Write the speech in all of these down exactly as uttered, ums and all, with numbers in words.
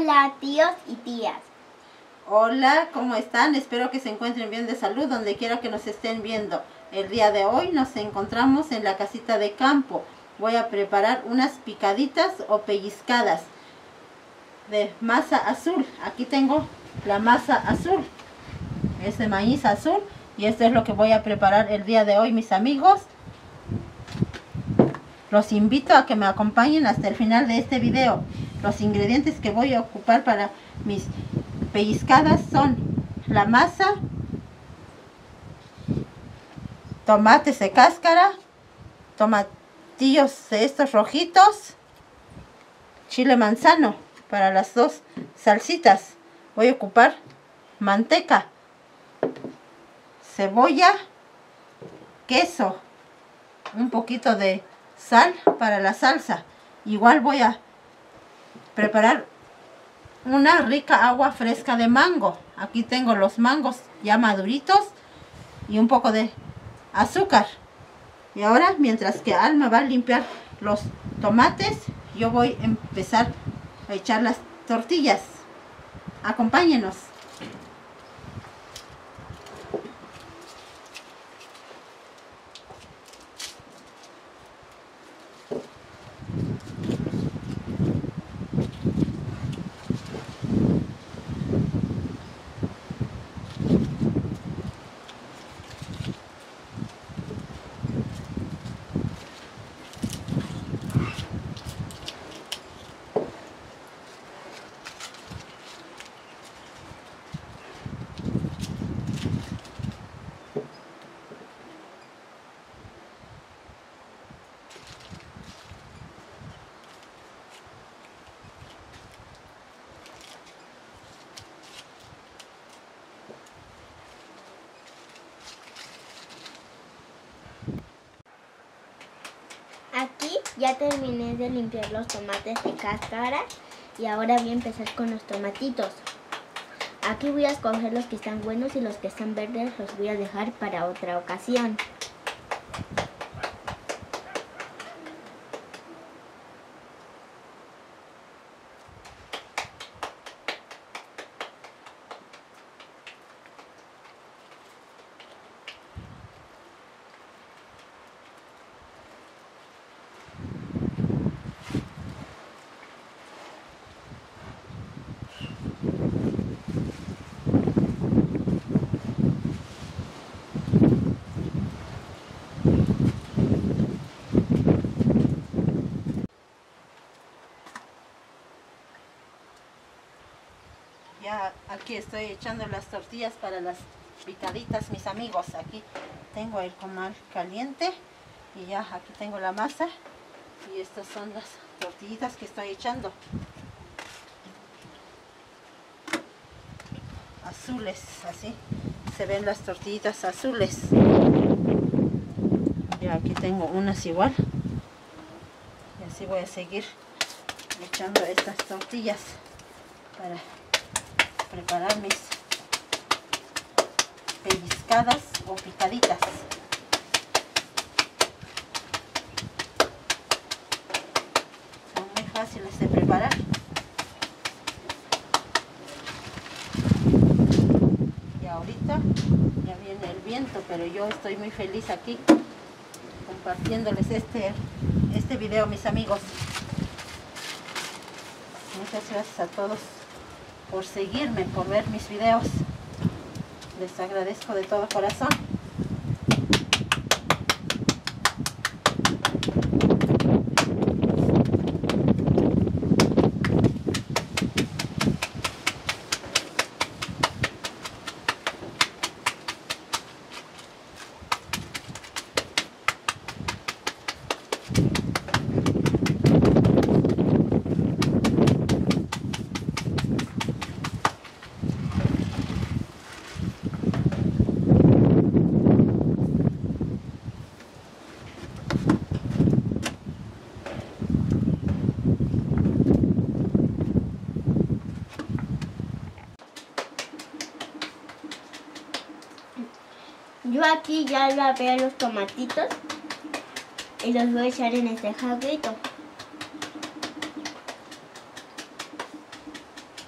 Hola tíos y tías. Hola, ¿cómo están? Espero que se encuentren bien de salud donde quiera que nos estén viendo. El día de hoy nos encontramos en la casita de campo. Voy a preparar unas picaditas o pellizcadas de masa azul. Aquí tengo la masa azul, es de maíz azul, y esto es lo que voy a preparar el día de hoy, mis amigos. Los invito a que me acompañen hasta el final de este video. Los ingredientes que voy a ocupar para mis pellizcadas son la masa, tomates de cáscara, tomatillos de estos rojitos, chile manzano para las dos salsitas. Voy a ocupar manteca, cebolla, queso, un poquito de sal para la salsa. Igual voy a preparar una rica agua fresca de mango. Aquí tengo los mangos ya maduritos y un poco de azúcar. Y ahora, mientras que Alma va a limpiar los tomates, yo voy a empezar a echar las tortillas. Acompáñenos. Aquí ya terminé de limpiar los tomates de cáscara y ahora voy a empezar con los tomatitos. Aquí voy a escoger los que están buenos y los que están verdes los voy a dejar para otra ocasión. Ya aquí estoy echando las tortillas para las picaditas, mis amigos. Aquí tengo el comal caliente y ya aquí tengo la masa. Y estas son las tortillitas que estoy echando. Azules, así se ven las tortillitas azules. Y aquí tengo unas igual. Y así voy a seguir echando estas tortillas para preparar mis pellizcadas o picaditas. Son muy fáciles de preparar. Y ahorita ya viene el viento, pero yo estoy muy feliz aquí compartiéndoles este, este video, mis amigos. Muchas gracias a todos por seguirme, por ver mis videos. Les agradezco de todo corazón. Yo aquí ya lavé los tomatitos y los voy a echar en este jarrito.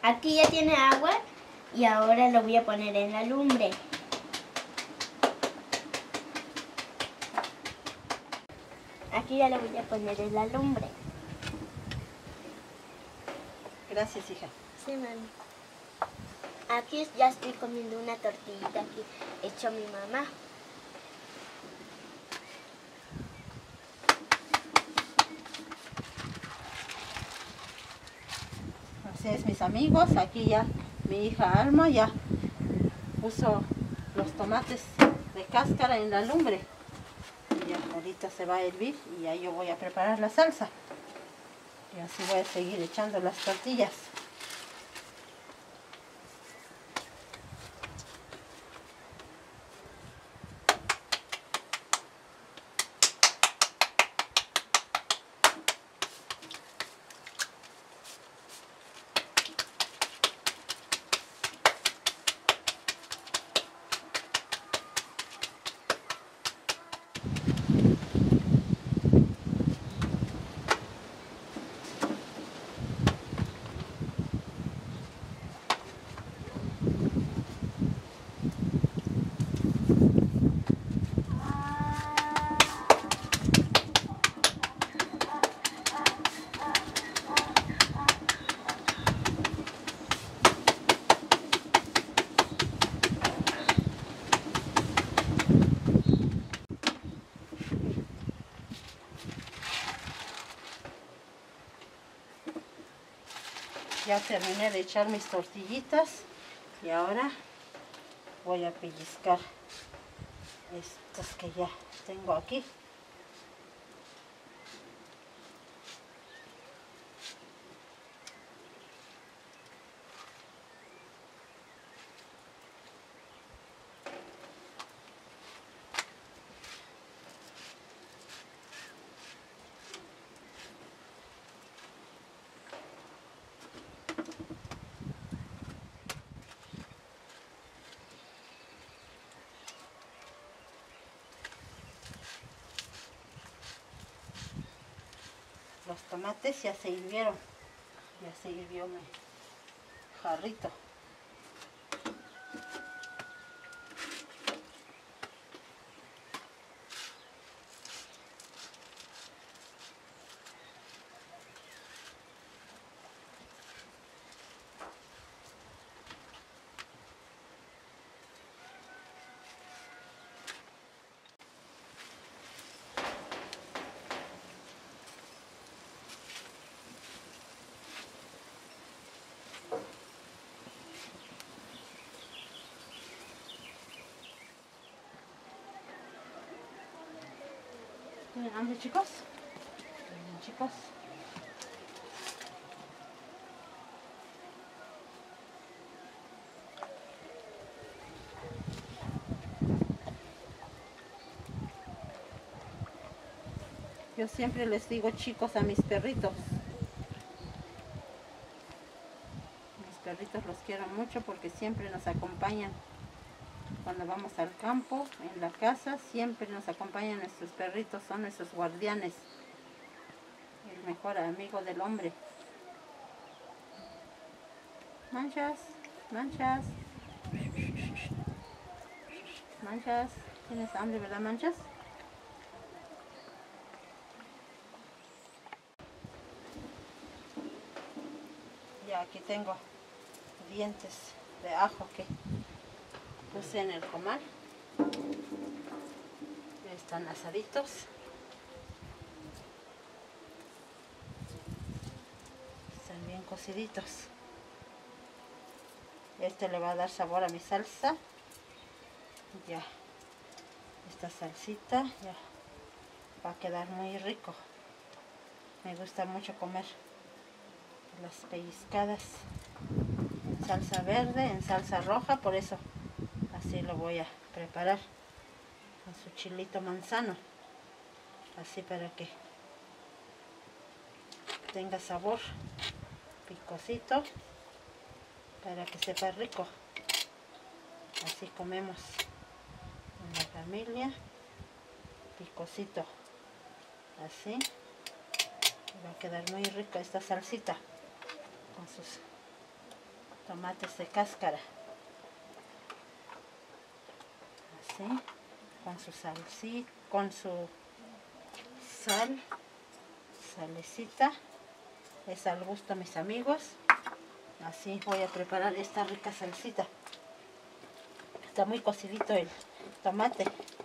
Aquí ya tiene agua y ahora lo voy a poner en la lumbre. Aquí ya lo voy a poner en la lumbre. Gracias, hija. Sí, mami. Aquí ya estoy comiendo una tortillita que hecho mi mamá. Así es, mis amigos. Aquí ya mi hija Alma ya puso los tomates de cáscara en la lumbre. Y ya ahorita se va a hervir y ya yo voy a preparar la salsa. Y así voy a seguir echando las tortillas. Ya terminé de echar mis tortillitas y ahora voy a pellizcar estos que ya tengo aquí. Los tomates ya se hirvieron, ya se hirvió mi jarrito. ¿Tienen hambre, chicos? Bien, chicos. Yo siempre les digo chicos a mis perritos. Mis perritos los quiero mucho porque siempre nos acompañan. Cuando vamos al campo, en la casa, siempre nos acompañan nuestros perritos, son nuestros guardianes. El mejor amigo del hombre. Manchas, manchas. Manchas, ¿tienes hambre, verdad, Manchas? Ya aquí tengo dientes de ajo que puse en el comal. Ya están asaditos. Están bien cociditos. Este le va a dar sabor a mi salsa. Ya, esta salsita ya va a quedar muy rico. Me gusta mucho comer las pellizcadas en salsa verde, en salsa roja, por eso así lo voy a preparar con su chilito manzano, así para que tenga sabor, picosito, para que sepa rico. Así comemos en la familia, picosito, así. Va a quedar muy rico esta salsita con sus tomates de cáscara. Así, con su salsita, con su sal, salecita. Es al gusto, mis amigos. Así voy a preparar esta rica salsita. Está muy cocidito el tomate.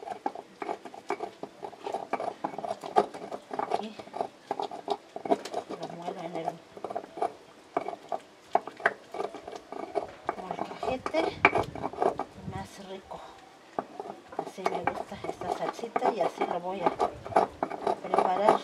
Aquí lo muelo en el molcajete. Más rico. Así me gusta esta salsita y así lo voy a preparar.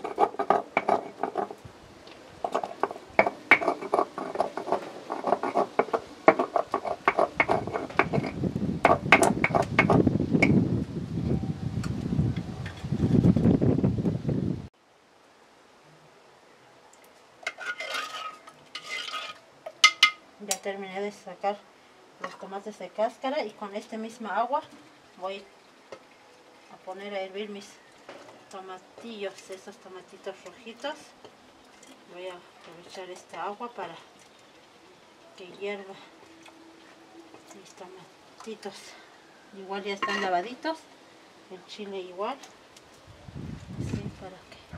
Ya terminé de sacar los tomates de cáscara y con esta misma agua voy a poner a hervir mis tomatillos, esos tomatitos rojitos. Voy a aprovechar esta agua para que hierva mis tomatitos. Igual ya están lavaditos, el chile igual, así para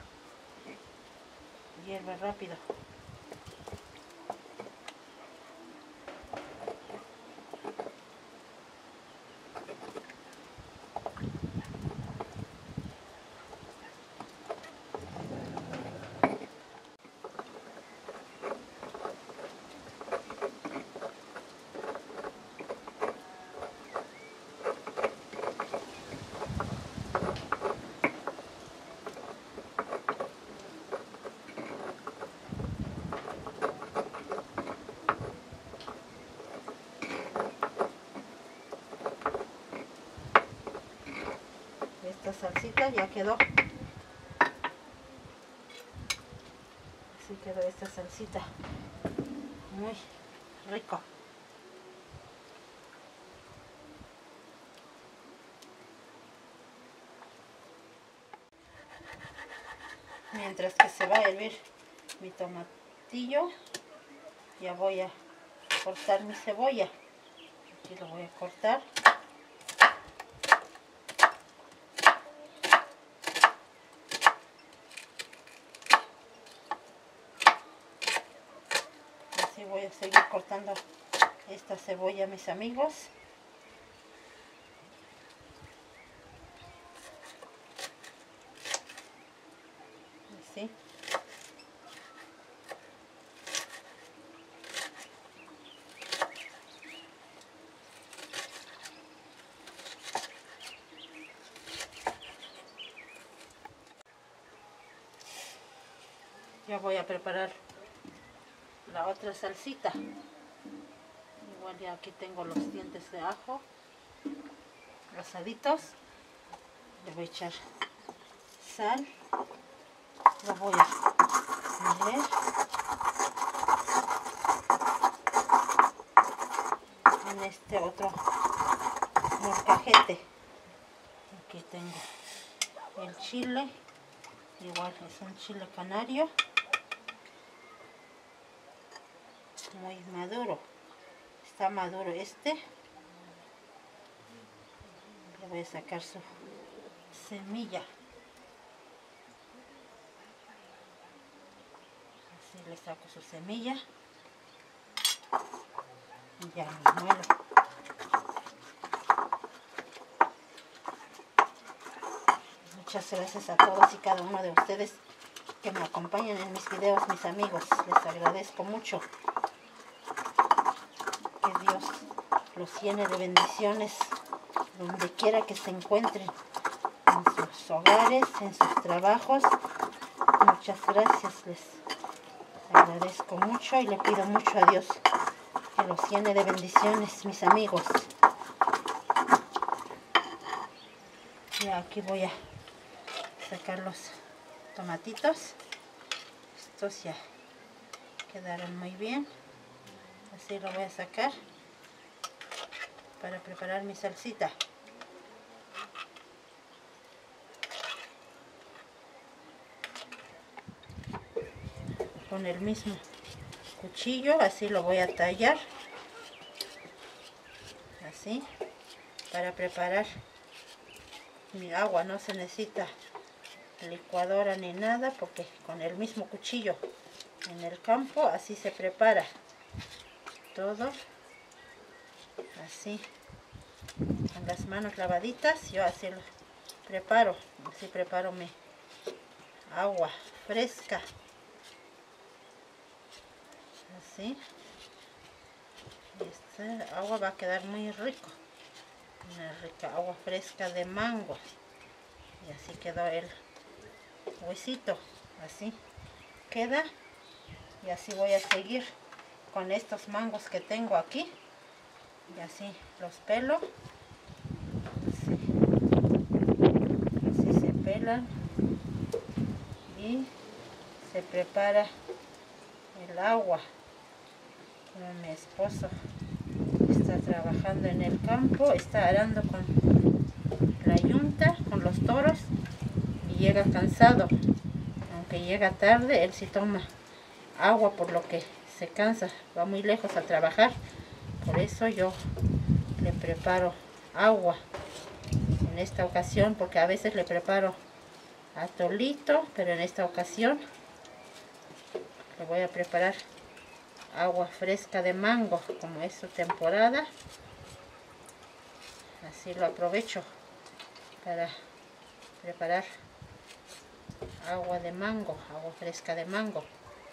que hierva rápido. Esta salsita ya quedó. Así quedó esta salsita. Muy rico. Mientras que se va a hervir mi tomatillo, ya voy a cortar mi cebolla. Aquí lo voy a cortar. Así voy a seguir cortando esta cebolla, mis amigos. Así. Ya voy a preparar la otra salsita. Igual ya aquí tengo los dientes de ajo asaditos. Le voy a echar sal. Lo voy a moler. En este otro molcajete. Aquí tengo el chile. Igual es un chile canario. Muy maduro, está maduro este. Le voy a sacar su semilla, así le saco su semilla y ya lo muelo. Muchas gracias a todos y cada uno de ustedes que me acompañan en mis videos, mis amigos, les agradezco mucho. Que Dios los llene de bendiciones donde quiera que se encuentren, en sus hogares, en sus trabajos. Muchas gracias, les agradezco mucho y le pido mucho a Dios que los llene de bendiciones, mis amigos. Y aquí voy a sacar los tomatitos. Estos ya quedaron muy bien. Así lo voy a sacar para preparar mi salsita. Con el mismo cuchillo, así lo voy a tallar. así, para preparar mi agua. No se necesita licuadora ni nada, porque con el mismo cuchillo en el campo así se prepara todo, así, con las manos lavaditas. Yo así lo preparo, así preparo mi agua fresca, así. Esta agua va a quedar muy rico, una rica agua fresca de mango. Y así quedó el huesito, así queda. Y así voy a seguir con estos mangos que tengo aquí, y así los pelo, así, así se pelan y se prepara el agua. Como mi esposo está trabajando en el campo, está arando con la yunta, con los toros, y llega cansado. Aunque llega tarde, él sí toma agua, por lo que se cansa, va muy lejos a trabajar. Por eso yo le preparo agua en esta ocasión, porque a veces le preparo atolito, pero en esta ocasión le voy a preparar agua fresca de mango, como es su temporada. Así lo aprovecho para preparar agua de mango, agua fresca de mango.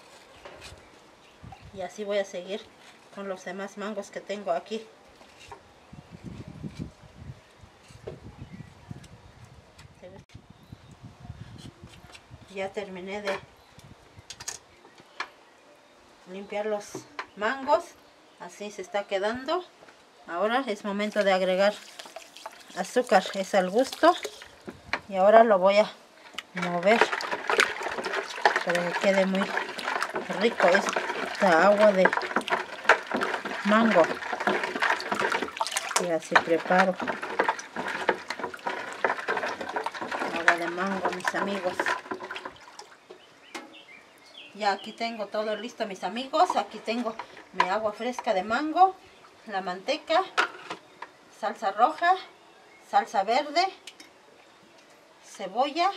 Y así voy a seguir con los demás mangos que tengo aquí. Ya terminé de limpiar los mangos, así se está quedando. Ahora es momento de agregar azúcar, es al gusto. Y ahora lo voy a mover para que quede muy rico esta agua de mango. Y así preparo agua de mango, mis amigos. Ya aquí tengo todo listo, mis amigos. Aquí tengo mi agua fresca de mango, la manteca, salsa roja, salsa verde, cebolla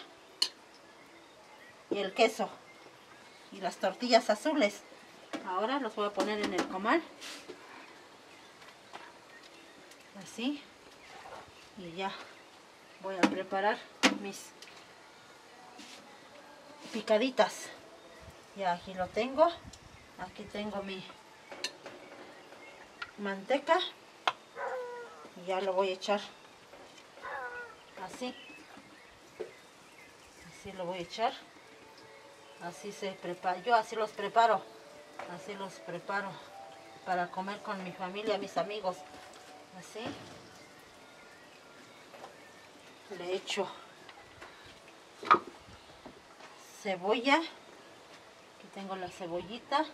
y el queso y las tortillas azules. Ahora los voy a poner en el comal, así, y ya voy a preparar mis picaditas. Ya aquí lo tengo. Aquí tengo mi manteca y ya lo voy a echar así. Así lo voy a echar. Así se prepara. Yo así los preparo. Así los preparo para comer con mi familia, mis amigos. Así. Le echo cebolla. Tengo la cebollita,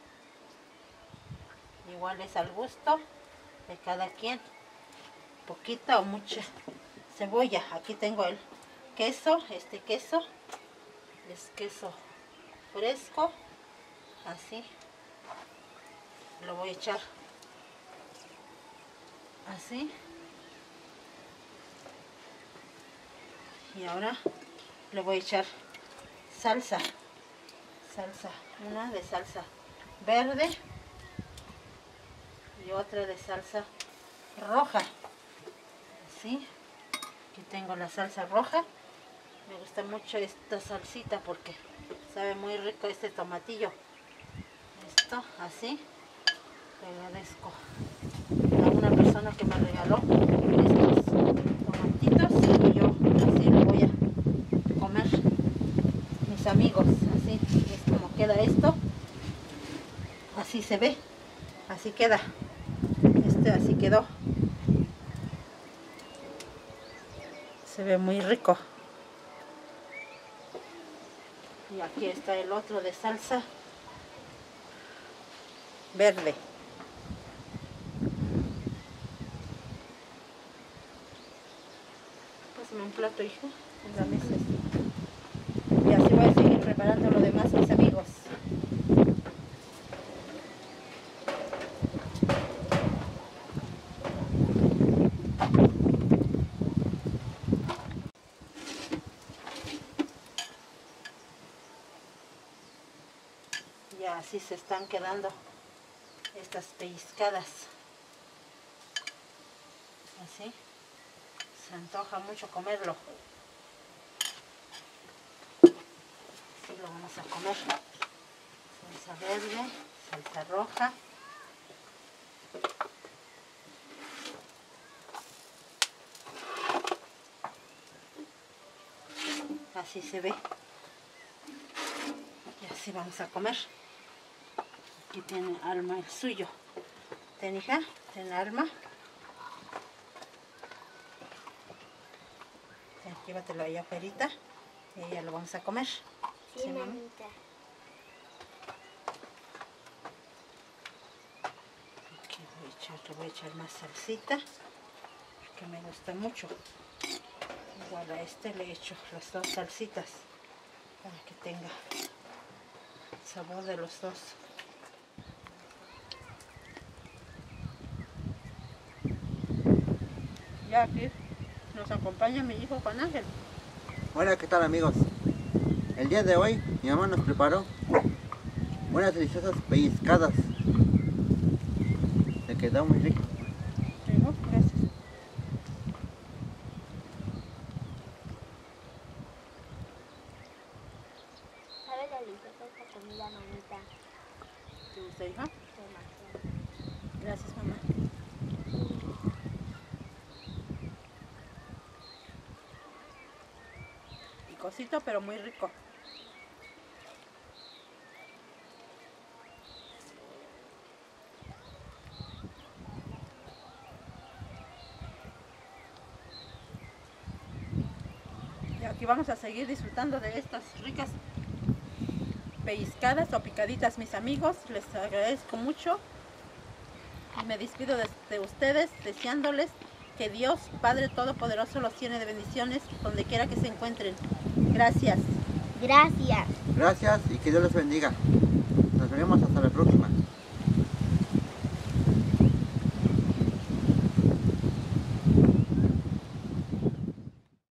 igual es al gusto de cada quien, poquita o mucha cebolla. Aquí tengo el queso, este queso es queso fresco, así lo voy a echar así. Y ahora le voy a echar salsa. Salsa, una de salsa verde y otra de salsa roja. Así, aquí tengo la salsa roja. Me gusta mucho esta salsita porque sabe muy rico este tomatillo. Esto, así, le agradezco a una persona que me regaló estos tomatitos y yo así lo voy a comer, mis amigos. Así es como queda esto, así se ve, así queda, este así quedó, se ve muy rico. Y aquí está el otro de salsa verde. Pásame un plato, hija, en la mesa. Y así voy a seguir preparando lo demás, mis amigos. Ya así se están quedando estas pellizcadas. Así. Se antoja mucho comerlo. Así lo vamos a comer. Salsa verde, salsa roja. Así se ve. Y así vamos a comer. Aquí tiene Alma el suyo. ¿Ten, hija? ¿Ten, Alma? Ten, llévatelo allá afuera y ya lo vamos a comer. Sí, ¿Sí, mamita. Aquí voy a echar, le voy a echar más salsita, que me gusta mucho. Igual a este le echo las dos salsitas para que tenga el sabor de los dos. Ya aquí nos acompaña mi hijo Juan Ángel. Hola, ¿qué tal, amigos? El día de hoy mi mamá nos preparó unas deliciosas pellizcadas. Se quedó muy rico. Rico, gracias. ¿Sabe deliciosa esta comida, mamita? ¿Te gusta, hija? Demasiado. Gracias, mamá. Picosito, pero muy rico. Y aquí vamos a seguir disfrutando de estas ricas pellizcadas o picaditas, mis amigos. Les agradezco mucho. Y me despido de, de ustedes deseándoles que Dios, Padre Todopoderoso, los llene de bendiciones donde quiera que se encuentren. Gracias. Gracias. Gracias y que Dios les bendiga. Nos vemos hasta la próxima.